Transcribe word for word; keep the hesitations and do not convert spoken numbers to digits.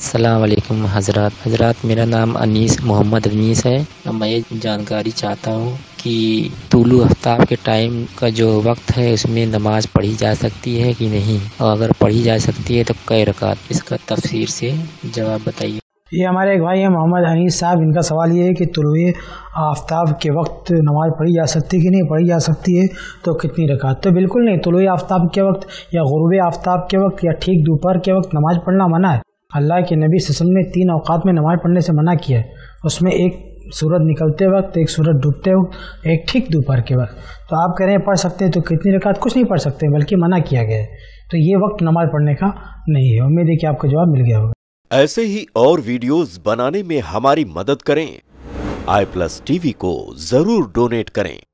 السلام علیکم حضرات حضرات میرا نام انیس محمد انیس ہے. میں یہ جانکاری چاہتا ہوں کہ طلوع آفتاب کے ٹائم کا جو وقت ہے اس میں نماز پڑھی جا سکتی ہے کہ نہیں، اور اگر پڑھی جا سکتی ہے تو کئی رکعت، اس کا تفسیر سے جواب بتائیے. یہ ہمارے ایک بھائی ہیں محمد انیس صاحب، ان کا سوال یہ ہے کہ طلوع آفتاب کے وقت نماز پڑھی جا سکتی ہے کہ نہیں، پڑھی جا سکتی ہے تو کتنی رکعت؟ تو بالکل نہیں، طلوع آفتاب کے وقت یا غروب آفتاب کے وقت یا ٹھیک دوپہر کے وقت نماز پڑھنا منع ہے. اللہ کے نبی صلی اللہ علیہ وسلم نے تین اوقات میں نماز پڑھنے سے منع کیا ہے، اس میں ایک سورج نکلتے وقت، ایک سورج ڈوبتے وقت، ایک ٹھیک دوپہر کے وقت. تو آپ کہہ رہے ہیں پڑھ سکتے ہیں، تو کتنی رکعت؟ کچھ نہیں پڑھ سکتے بلکہ منع کیا گیا ہے. تو یہ وقت نماز پڑھنے کا نہیں ہے. امید ہے کہ آپ کو جواب مل گیا ہوگا. ایسے ہی اور ویڈیوز بنانے میں ہماری مدد کریں. آئی پلس ٹی وی کو ضرور ڈونیٹ کریں.